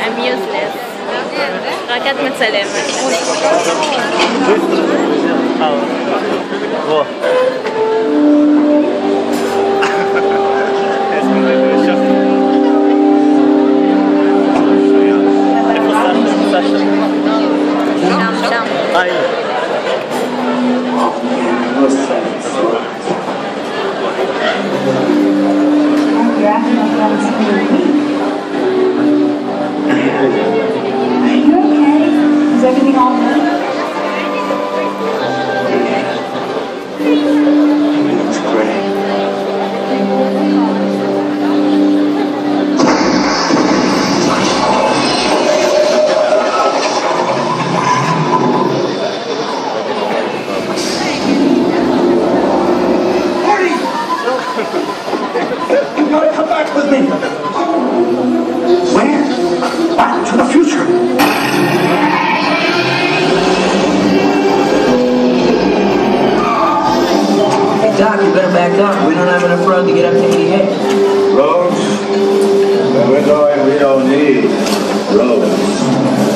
I'm useless. רק את מצלמת. בוא. שם. Is everything all good? It's great. You gotta come back with me. Where? Back to the future. Doc, you better back up. We don't have enough road to get up to 88. Roads? Where we're going, we don't need roads.